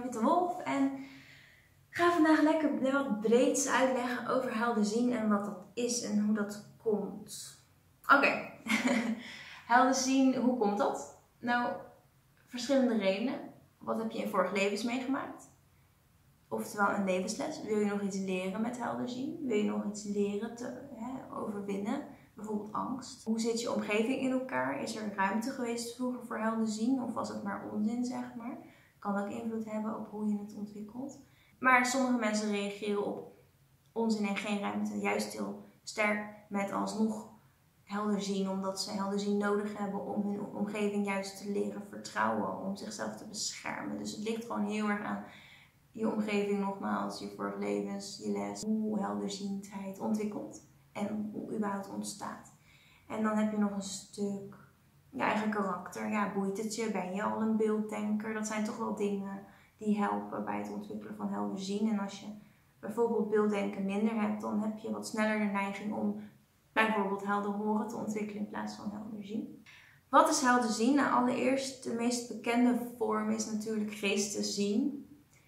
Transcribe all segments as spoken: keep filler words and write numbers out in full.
Witte Wolf en ik ga vandaag lekker wat breeds uitleggen over helder zien en wat dat is en hoe dat komt. Oké, okay. Helder zien, hoe komt dat? Nou, verschillende redenen. Wat heb je in vorige levens meegemaakt? Oftewel een levensles. Wil je nog iets leren met helder zien? Wil je nog iets leren te hè, overwinnen? Bijvoorbeeld angst. Hoe zit je omgeving in elkaar? Is er ruimte geweest vroeger voor helder zien? Of was het maar onzin, zeg maar? Kan ook invloed hebben op hoe je het ontwikkelt. Maar sommige mensen reageren op onzin en geen ruimte juist heel sterk met alsnog helder zien. Omdat ze helder zien nodig hebben om hun omgeving juist te leren vertrouwen. Om zichzelf te beschermen. Dus het ligt gewoon heel erg aan je omgeving nogmaals, je vorige levens, je les. Hoe helderziendheid ontwikkelt. En hoe überhaupt ontstaat. En dan heb je nog een stuk je eigen karakter. Ja, boeit het je? Ben je al een beelddenker? Dat zijn toch wel dingen die helpen bij het ontwikkelen van helder zien. En als je bijvoorbeeld beelddenken minder hebt, dan heb je wat sneller de neiging om bijvoorbeeld helder horen te ontwikkelen in plaats van helder zien. Wat is helder zien? Nou, allereerst de meest bekende vorm is natuurlijk geesten zien.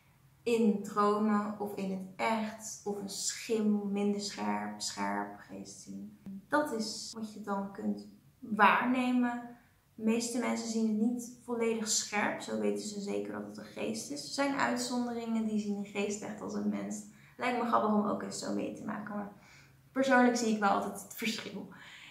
In dromen of in het echt, of een schim, minder scherp, scherp geest zien. Dat is wat je dan kunt waarnemen. De meeste mensen zien het niet volledig scherp, zo weten ze zeker dat het een geest is. Er zijn uitzonderingen die zien een geest echt als een mens. Lijkt me grappig om ook eens zo mee te maken, maar persoonlijk zie ik wel altijd het verschil.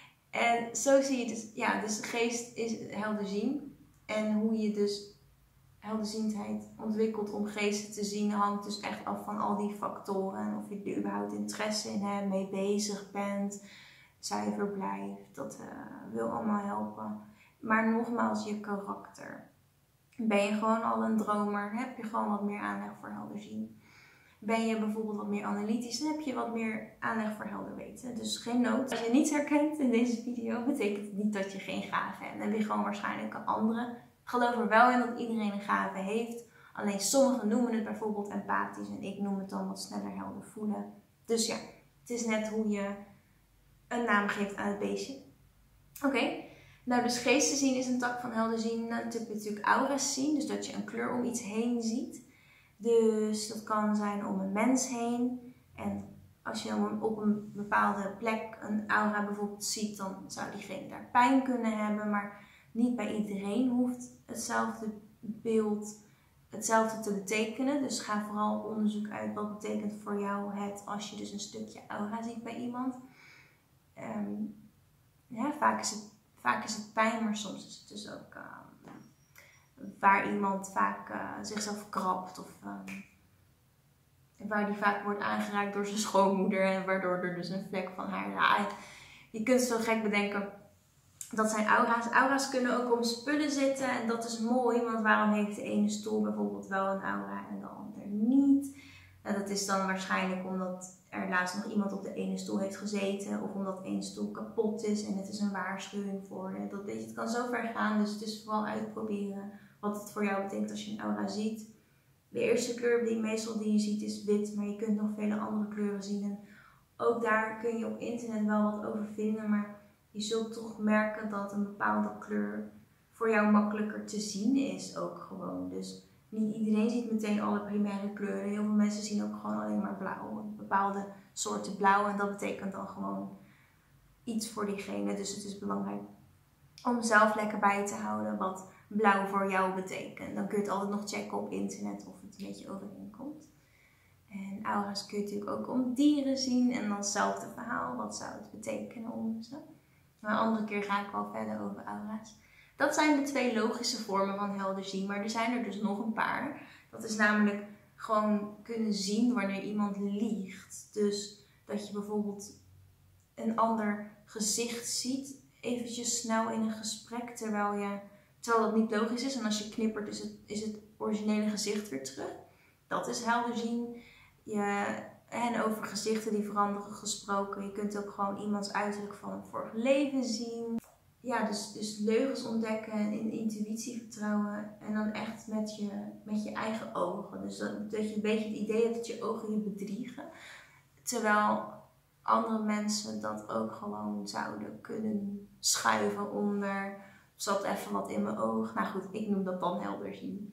En zo zie je dus, ja, dus geest is helder zien. En hoe je dus helderziendheid ontwikkeld om geesten te zien hangt dus echt af van al die factoren. En of je er überhaupt interesse in hebt, mee bezig bent, zuiver blijft. Dat uh, wil allemaal helpen. Maar nogmaals, je karakter. Ben je gewoon al een dromer, heb je gewoon wat meer aanleg voor helder zien. Ben je bijvoorbeeld wat meer analytisch, dan heb je wat meer aanleg voor helder weten. Dus geen nood. Als je niets herkent in deze video, betekent het niet dat je geen gave hebt. Dan heb je gewoon waarschijnlijk een andere. Ik geloof er wel in dat iedereen een gave heeft. Alleen sommigen noemen het bijvoorbeeld empathisch en ik noem het dan wat sneller helder voelen. Dus ja, het is net hoe je een naam geeft aan het beestje. Oké, okay. Nou dus geesten zien is een tak van helder zien. Dan heb je natuurlijk aura's zien, dus dat je een kleur om iets heen ziet. Dus dat kan zijn om een mens heen. En als je op een bepaalde plek een aura bijvoorbeeld ziet, dan zou diegene daar pijn kunnen hebben. Maar niet bij iedereen hoeft hetzelfde beeld hetzelfde te betekenen. Dus ga vooral onderzoek uit wat betekent voor jou het als je dus een stukje aura ziet bij iemand. Um, ja, vaak, is het, vaak is het pijn, maar soms is het dus ook uh, waar iemand vaak uh, zichzelf krabt. Of um, waar die vaak wordt aangeraakt door zijn schoonmoeder. En waardoor er dus een vlek van haar... Ja, je kunt het zo gek bedenken. Dat zijn aura's. Aura's kunnen ook om spullen zitten en dat is mooi, want waarom heeft de ene stoel bijvoorbeeld wel een aura en de ander niet? En dat is dan waarschijnlijk omdat er laatst nog iemand op de ene stoel heeft gezeten of omdat één stoel kapot is en het is een waarschuwing voor je. Dat, weet je, het kan zo ver gaan, dus het is vooral uitproberen wat het voor jou betekent als je een aura ziet. De eerste kleur die meestal die je ziet is wit, maar je kunt nog vele andere kleuren zien en ook daar kun je op internet wel wat over vinden, maar je zult toch merken dat een bepaalde kleur voor jou makkelijker te zien is ook gewoon. Dus niet iedereen ziet meteen alle primaire kleuren. Heel veel mensen zien ook gewoon alleen maar blauw. Bepaalde soorten blauw en dat betekent dan gewoon iets voor diegene. Dus het is belangrijk om zelf lekker bij te houden wat blauw voor jou betekent. Dan kun je het altijd nog checken op internet of het een beetje overeenkomt. En aura's kun je natuurlijk ook om dieren zien en dan hetzelfde verhaal. Wat zou het betekenen om ze? Maar een andere keer ga ik wel verder over aura's. Dat zijn de twee logische vormen van helder zien. Maar er zijn er dus nog een paar. Dat is namelijk gewoon kunnen zien wanneer iemand liegt. Dus dat je bijvoorbeeld een ander gezicht ziet. Eventjes snel in een gesprek. Terwijl, je, terwijl dat niet logisch is. En als je knippert is het, is het originele gezicht weer terug. Dat is helder zien. Je... En over gezichten die veranderen gesproken. Je kunt ook gewoon iemands uiterlijk van het vorige leven zien. Ja, dus, dus leugens ontdekken en in intuïtie vertrouwen. En dan echt met je, met je eigen ogen. Dus dat, dat je een beetje het idee hebt dat je ogen je bedriegen. Terwijl andere mensen dat ook gewoon zouden kunnen schuiven onder. Zat even wat in mijn oog. Nou goed, ik noem dat dan helder zien.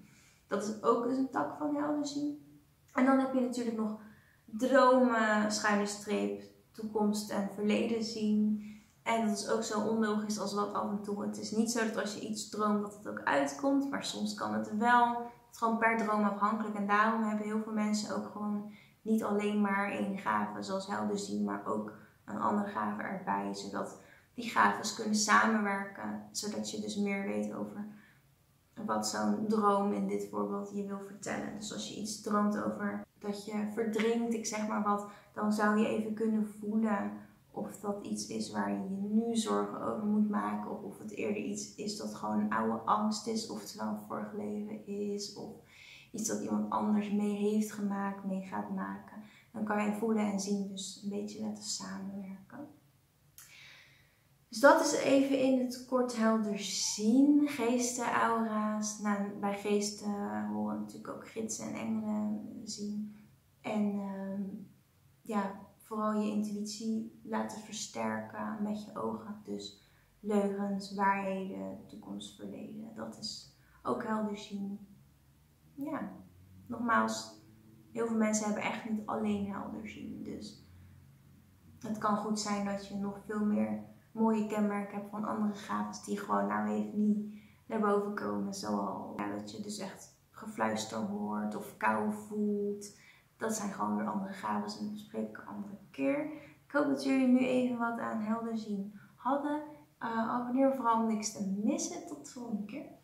Dat is ook dus een tak van helder zien. En dan heb je natuurlijk nog dromen, schuine streep, toekomst en verleden zien. En dat is ook zo onlogisch als wat af en toe. Het is niet zo dat als je iets droomt dat het ook uitkomt, maar soms kan het wel. Het is gewoon per droom afhankelijk. En daarom hebben heel veel mensen ook gewoon niet alleen maar één gave zoals helder zien, maar ook een andere gave erbij. Zodat die gaves kunnen samenwerken. Zodat je dus meer weet over wat zo'n droom in dit voorbeeld je wil vertellen. Dus als je iets droomt over dat je verdrinkt, ik zeg maar wat, dan zou je even kunnen voelen of dat iets is waar je je nu zorgen over moet maken. Of of het eerder iets is dat gewoon een oude angst is, oftewel een vorig leven is. Of iets dat iemand anders mee heeft gemaakt, mee gaat maken. Dan kan je voelen en zien, dus een beetje laten samenwerken. Dus dat is even in het kort helder zien. Geesten, aura's. Nou, bij geesten horen natuurlijk ook gidsen en engelen zien. En uh, ja, vooral je intuïtie laten versterken met je ogen. Dus leugens, waarheden, toekomst, verleden. Dat is ook helder zien. Ja, nogmaals, heel veel mensen hebben echt niet alleen helder zien. Dus het kan goed zijn dat je nog veel meer mooie kenmerken hebt van andere gaves die gewoon nou even niet naar boven komen. Zoals ja, dat je dus echt gefluister hoort of kou voelt. Dat zijn gewoon weer andere gaves en dat bespreek ik een andere keer. Ik hoop dat jullie nu even wat aan helder zien hadden. Uh, abonneer vooral om niks te missen. Tot de volgende keer.